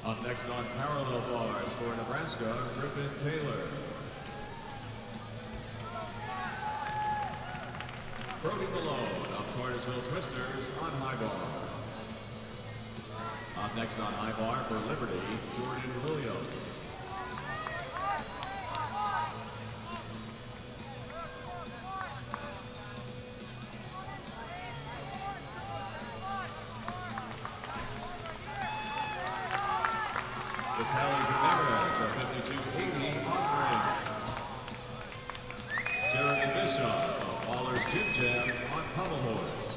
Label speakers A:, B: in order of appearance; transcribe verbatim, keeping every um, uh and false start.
A: Up next on parallel bars for Nebraska, Griffin Taylor. Brody Malone of Cartersville Twisters on high bar. Up next on high bar for Liberty, Jordan Williams. Vitaly Ramirez of fifty-two eighty on rings. Jeremy Bishop of Ballers Jim Jam on pommel horse.